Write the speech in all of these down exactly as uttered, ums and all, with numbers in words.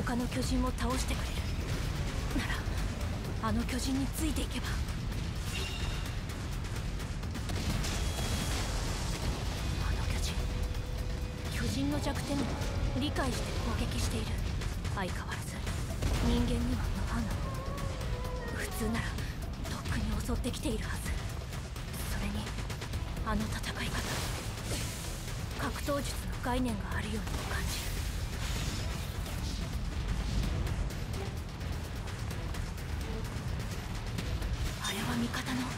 他の巨人を倒してくれるなら、あの巨人についていけば。あの巨人巨人の弱点を理解して攻撃している。相変わらず人間には無反応。普通ならとっくに襲ってきているはず。それにあの戦い方、格闘術の概念があるようにも感じる。あれは味方の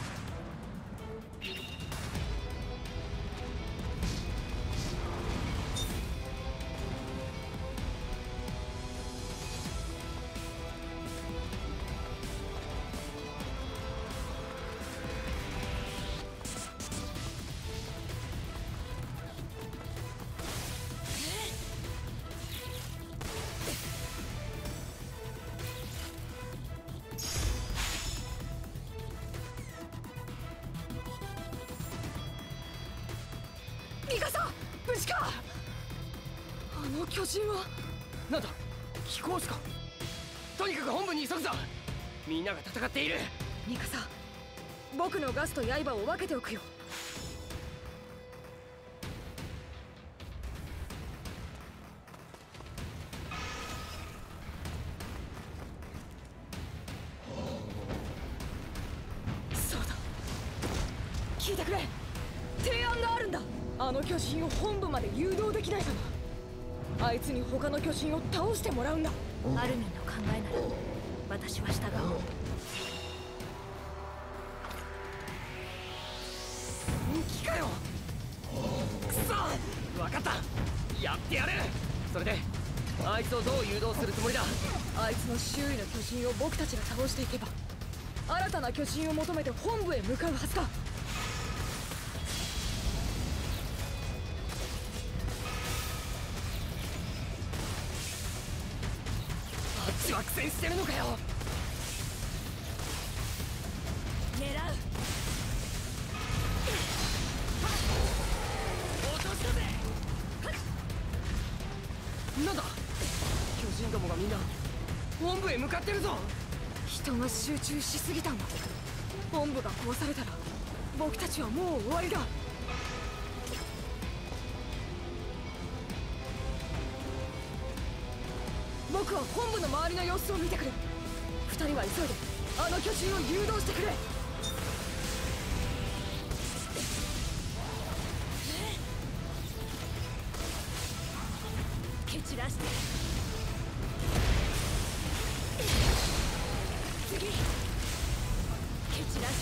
ミカサ、無事か。あの巨人はなんだ、飛行士か。とにかく本部に急ぐぞ。みんなが戦っている。 ミカサ、僕のガスと刃を分けておくよ。そうだ、聞いてくれ。提案があるんだ。あの巨人を本部まで誘導できないかな。あいつに他の巨人を倒してもらうんだ。アルミンの考えなら私は従おう。 本気かよ。くそ、分かった、やってやる。それであいつをどう誘導するつもりだ。 あいつの周囲の巨人を僕たちが倒していけば、新たな巨人を求めて本部へ向かうはずだ。 あっちは苦戦してるのかよ。 狙う。 落としたぜ。なんだ、巨人どもがみんな本部へ向かってるぞ。 人が集中しすぎたんだ。本部が壊されたら僕たちはもう終わりだ。僕は本部の周りの様子を見てくる。二人は急いであの巨人を誘導してくれ。蹴散らして、次蹴散らして。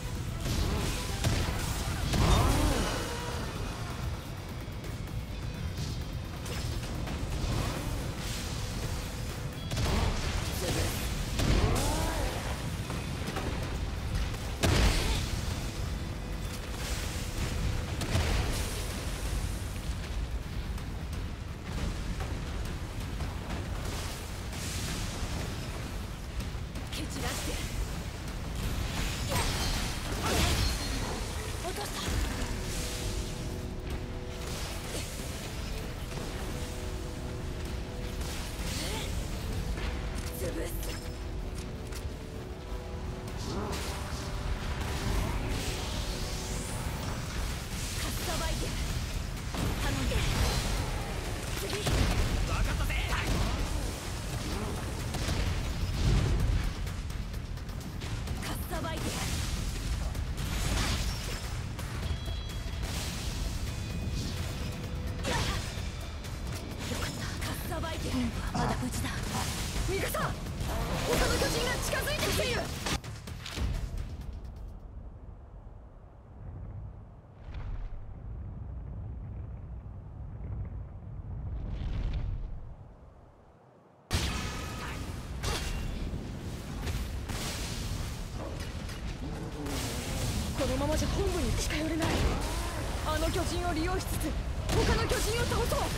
まだ無事だ。ミカサ、他の巨人が近づいてきている。このままじゃ本部に近寄れない。あの巨人を利用しつつ他の巨人を倒そう。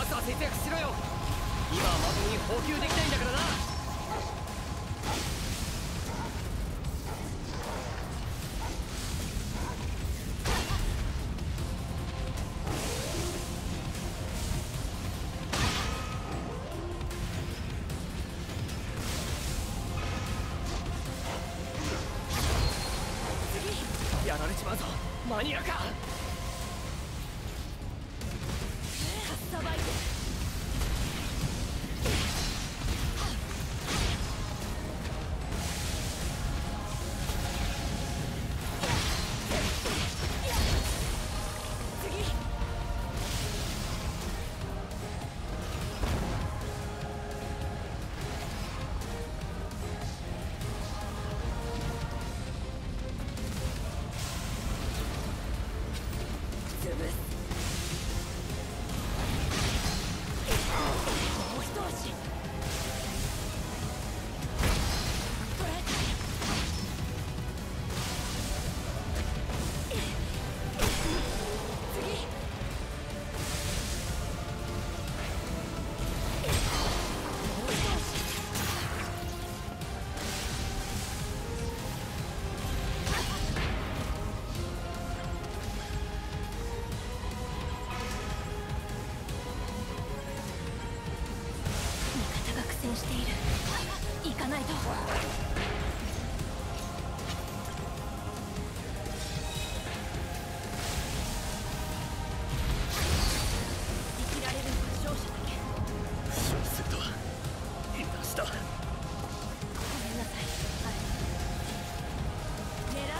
スは節約しろよ。今はまともに補給できないんだからな。やられちまうぞ。間に合うか。 さばいて。している。行かないと。生きられるのは勝者だけ。 負傷するとは油断した。 ごめんなさい。はい。狙う。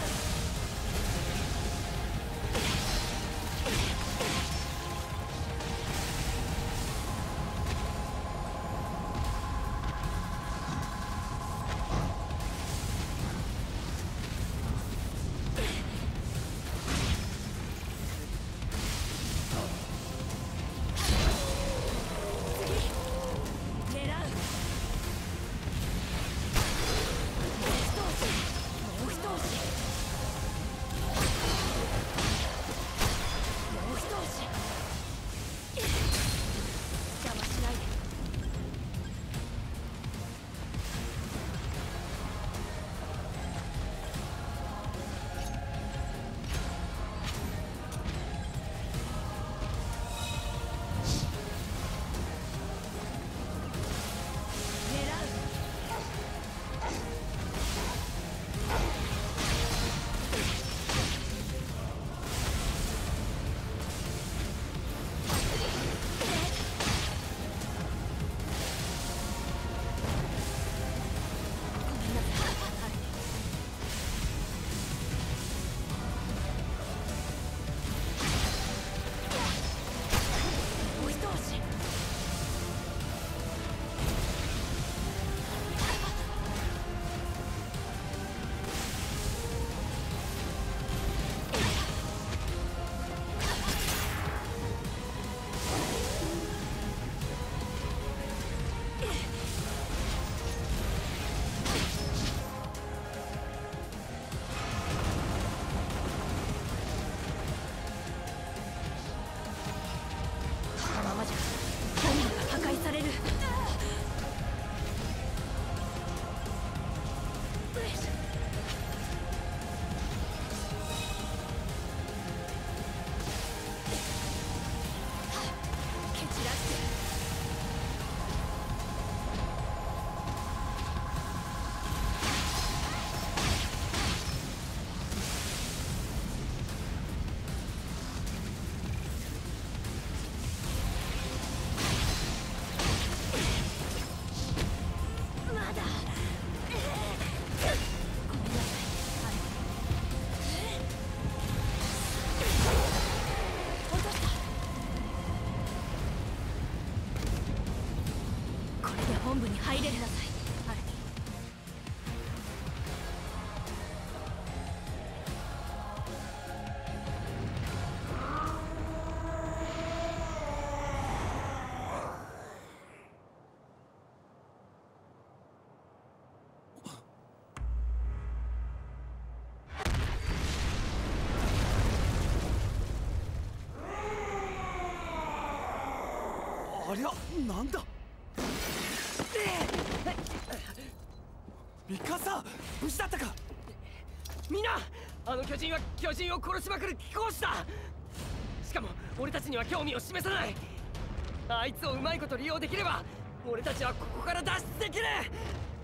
本部に入れるなさい。アルティ。 ありゃ、なんだ。ミカサ、無事だったか。 みんな、あの巨人は巨人を殺しまくる貴公子だ。しかも俺たちには興味を示さない。あいつをうまいこと利用できれば俺たちはここから脱出できる。